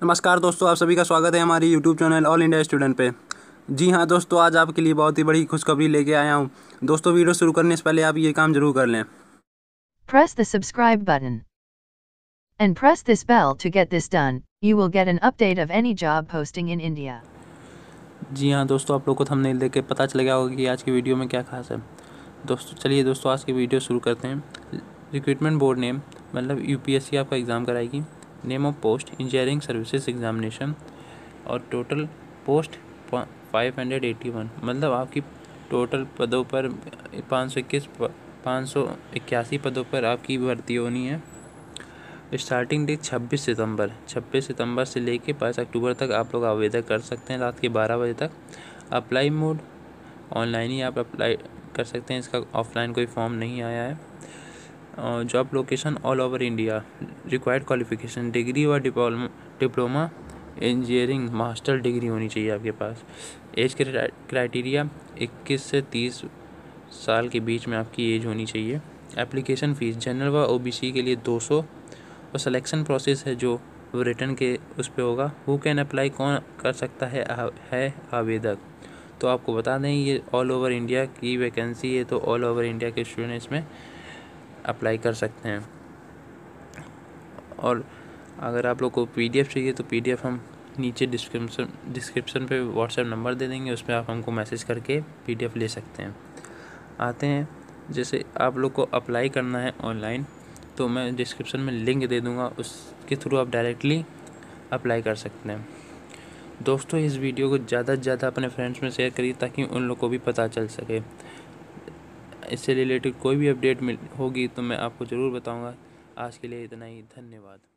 नमस्कार दोस्तों, आप सभी का स्वागत है हमारी YouTube channel all India student पे। जी हाँ दोस्तों, आज आपके लिए बहुत ही बड़ी खुशखबरी लेके आया हूँ। दोस्तों, वीडियो शुरू करने से पहले आप ये काम जरूर कर लें। Press the subscribe button and press this bell to get this done. You will get an update of any job posting in India. जी हाँ दोस्तों, आप लोग को थंबनेल देख के पता चल गया होगा कि आज की वीडियो में क्या खास है। दोस्तों चलिए दोस्तों, आज की वीडियो शुरू करते हैं। रिक्रूटमेंट बोर्ड नेम मतलब यूपीएससी आपका एग्ज़ाम कराएगी। Name of post engineering services examination और टोटल पोस्ट 581, मतलब आपकी टोटल पदों पर 581 पदों पर आपकी भर्ती होनी है। स्टार्टिंग डेट 26 सितंबर से लेके 5 अक्टूबर तक आप लोग आवेदन कर सकते हैं, रात के 12 बजे तक। अप्लाई मोड ऑनलाइन ही आप अप्लाई कर सकते हैं, इसका ऑफलाइन कोई फॉर्म नहीं आया है। Job location all over India. Required qualification degree व डिप्लोमा इंजीनियरिंग मास्टर डिग्री होनी चाहिए आपके पास। एज क्राइटेरिया 21 से 30 साल के बीच में आपकी एज होनी चाहिए। एप्लीकेशन फ़ीस जनरल व ओबीसी के लिए 200 और सिलेक्शन प्रोसेस है जो रिटर्न के उस पर होगा। हु कैन अप्लाई, कौन कर सकता है आवेदक। तो आपको बता दें ये ऑल ओवर इंडिया की वैकेंसी है, तो ऑल ओवर इंडिया के स्टूडेंट इसमें अप्लाई कर सकते हैं। और अगर आप लोग को पीडीएफ चाहिए तो पीडीएफ हम नीचे डिस्क्रिप्शन पे व्हाट्सएप नंबर दे देंगे, उस पर आप हमको मैसेज करके पीडीएफ ले सकते हैं। आते हैं, जैसे आप लोग को अप्लाई करना है ऑनलाइन, तो मैं डिस्क्रिप्शन में लिंक दे दूंगा, उसके थ्रू आप डायरेक्टली अप्लाई कर सकते हैं। दोस्तों, इस वीडियो को ज़्यादा से ज़्यादा अपने फ्रेंड्स में शेयर करिए ताकि उन लोग को भी पता चल सके। इससे रिलेटेड कोई भी अपडेट होगी तो मैं आपको ज़रूर बताऊंगा। आज के लिए इतना ही, धन्यवाद।